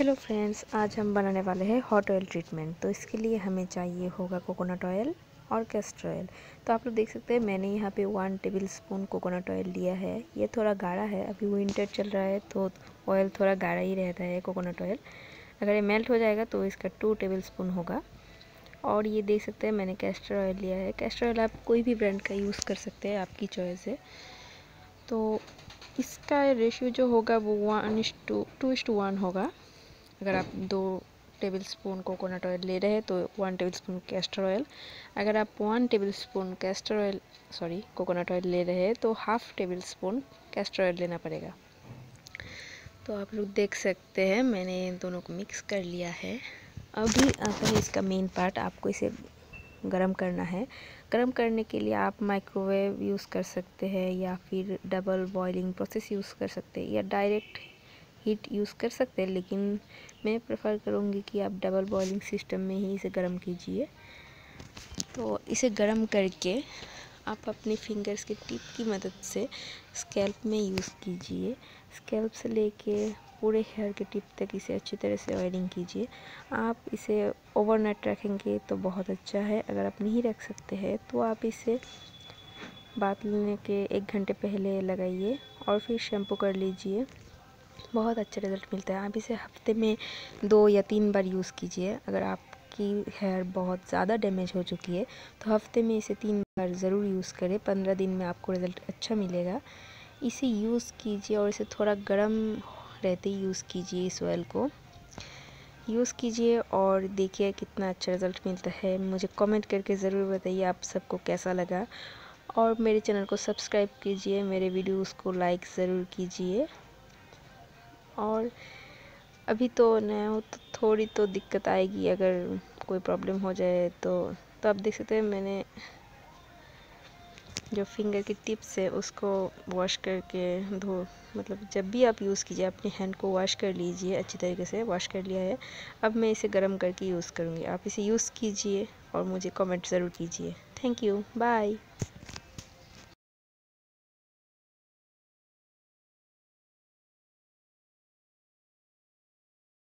Hello friends, आज हम बनाने वाले हैं हॉट ऑयल ट्रीटमेंट। तो इसके लिए हमें चाहिए होगा कोकोनट ऑयल और कैस्टर ऑयल। तो आप लोग देख सकते हैं मैंने यहाँ पे 1 टेबल स्पून कोकोनट ऑयल लिया है। ये थोड़ा गाढ़ा है, अभी विंटर चल रहा है तो ऑयल थोड़ा गाढ़ा ही रहता है कोकोनट ऑयल। अगर ये मेल्ट हो जाएगा तो इसका 2 टेबल स्पून होगा। और ये देख सकते हैं मैंने कैस्टर ऑयल लिया है। कैस्टर ऑयल आप कोई भी ब्रांड का यूज़ कर सकते हैं, आपकी चॉइस है। तो इसका रेशियो जो होगा वो 1:2:1 होगा। अगर आप 2 टेबल स्पून कोकोनट ऑयल ले रहे हैं तो 1 टेबल स्पून कैस्टर ऑयल। अगर आप 1 टेबल स्पून कोकोनट ऑयल ले रहे हैं तो half tablespoon castor oil लेना पड़ेगा। तो आप लोग देख सकते हैं मैंने इन दोनों को मिक्स कर लिया है। अभी आता है इसका मेन पार्ट, आपको इसे गरम करना है। गरम करने के लिए आप माइक्रोवेव यूज़ कर सकते हैं या फिर डबल बॉइलिंग प्रोसेस यूज़ कर सकते हैं या डायरेक्ट हीट यूज़ कर सकते हैं, लेकिन मैं प्रेफर करूँगी कि आप डबल बॉइलिंग सिस्टम में ही इसे गर्म कीजिए। तो इसे गर्म करके आप अपने फिंगर्स के टिप की मदद से स्कैल्प में यूज़ कीजिए। स्कैल्प से लेके पूरे हेयर के टिप तक इसे अच्छी तरह से ऑयलिंग कीजिए। आप इसे ओवरनाइट रखेंगे तो बहुत अच्छा है। अगर आप नहीं रख सकते हैं तो आप इसे बाथ लेने के 1 घंटे पहले लगाइए और फिर शैम्पू कर लीजिए। बहुत अच्छा रिज़ल्ट मिलता है। आप इसे हफ्ते में 2 या 3 बार यूज़ कीजिए। अगर आपकी हेयर बहुत ज़्यादा डैमेज हो चुकी है तो हफ्ते में इसे 3 बार ज़रूर यूज़ करें। 15 दिन में आपको रिज़ल्ट अच्छा मिलेगा। इसे यूज़ कीजिए और इसे थोड़ा गर्म रहते ही यूज़ कीजिए। इस ऑयल को यूज़ कीजिए और देखिए कितना अच्छा रिज़ल्ट मिलता है। मुझे कमेंट करके ज़रूर बताइए आप सबको कैसा लगा। और मेरे चैनल को सब्सक्राइब कीजिए, मेरे वीडियोज़ को लाइक ज़रूर कीजिए। और अभी तो नया हो तो थोड़ी तो दिक्कत आएगी, अगर कोई प्रॉब्लम हो जाए तो आप देख सकते हैं मैंने जो फिंगर की टिप्स है उसको वॉश करके मतलब जब भी आप यूज़ कीजिए अपने हैंड को वॉश कर लीजिए। अच्छी तरीके से वॉश कर लिया है। अब मैं इसे गर्म करके यूज़ करूँगी। आप इसे यूज़ कीजिए और मुझे कमेंट ज़रूर कीजिए। Thank you, bye.